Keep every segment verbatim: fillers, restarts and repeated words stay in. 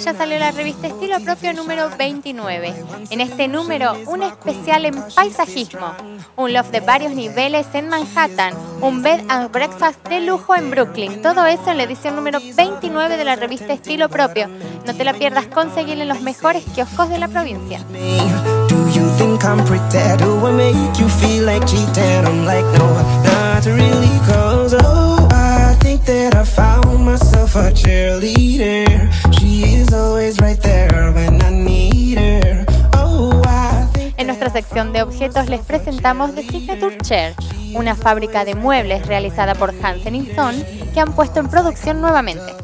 ya salió la revista Estilo Propio número veintinueve. En este número, un especial en paisajismo, un loft de varios niveles en Manhattan, un bed and breakfast de lujo en Brooklyn. Todo eso en la edición número veintinueve de la revista Estilo Propio. No te la pierdas, conseguirla en los mejores kioscos de la provincia. You think I'm pretty? Do I make you feel like cheating? I'm like, no, not really, cause oh, I think that I found myself a cheerleader. She is always right there when I need her. Oh, I think. En nuestra sección de objetos les presentamos The Signature Chair, una fábrica de muebles realizada por Hansen y Son que han puesto en producción nuevamente.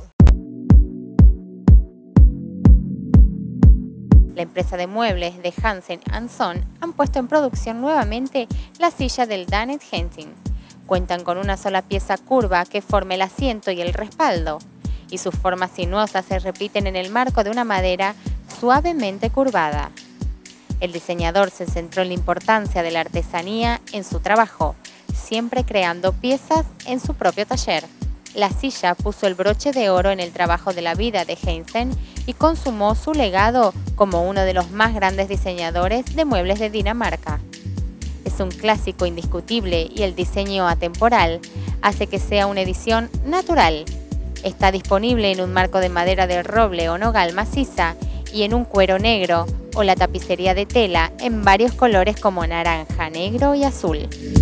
La empresa de muebles de Hansen and Son han puesto en producción nuevamente la silla del Danet Hansen. Cuentan con una sola pieza curva que forma el asiento y el respaldo, y sus formas sinuosas se repiten en el marco de una madera suavemente curvada. El diseñador se centró en la importancia de la artesanía en su trabajo, siempre creando piezas en su propio taller. La silla puso el broche de oro en el trabajo de la vida de Hansen y consumó su legado como uno de los más grandes diseñadores de muebles de Dinamarca. Es un clásico indiscutible y el diseño atemporal hace que sea una edición natural. Está disponible en un marco de madera de roble o nogal maciza y en un cuero negro o la tapicería de tela en varios colores como naranja, negro y azul.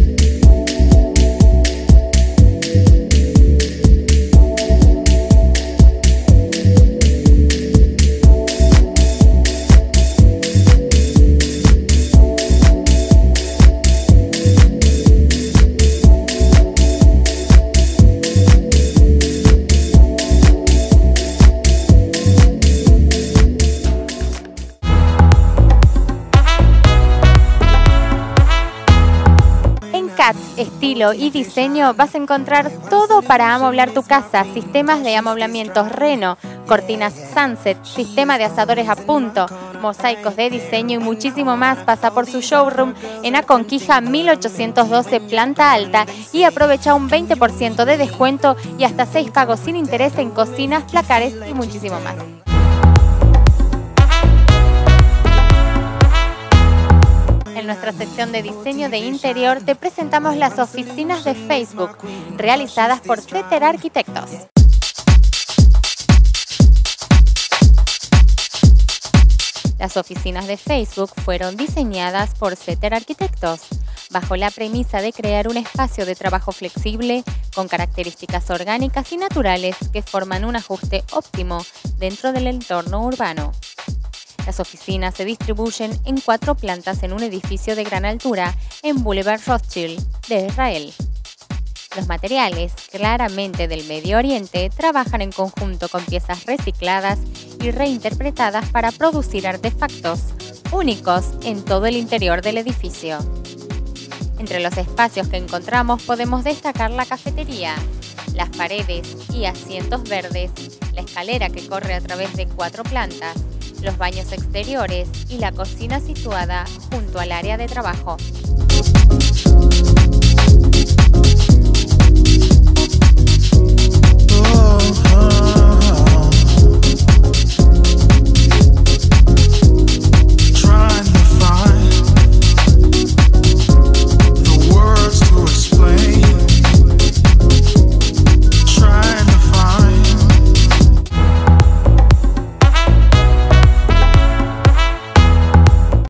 Estilo y diseño vas a encontrar todo para amoblar tu casa, sistemas de amoblamientos Reno, cortinas Sunset, sistema de asadores a punto, mosaicos de diseño y muchísimo más. Pasa por su showroom en Aconquija mil ochocientos doce, planta alta, y aprovecha un veinte por ciento de descuento y hasta seis pagos sin interés en cocinas, placares y muchísimo más. En nuestra sección de diseño de interior te presentamos las oficinas de Facebook, realizadas por Setter Arquitectos. Las oficinas de Facebook fueron diseñadas por Setter Arquitectos, bajo la premisa de crear un espacio de trabajo flexible con características orgánicas y naturales que forman un ajuste óptimo dentro del entorno urbano. Las oficinas se distribuyen en cuatro plantas en un edificio de gran altura en Boulevard Rothschild de Israel. Los materiales, claramente del Medio Oriente, trabajan en conjunto con piezas recicladas y reinterpretadas para producir artefactos únicos en todo el interior del edificio. Entre los espacios que encontramos podemos destacar la cafetería, las paredes y asientos verdes, la escalera que corre a través de cuatro plantas, los baños exteriores y la cocina situada junto al área de trabajo.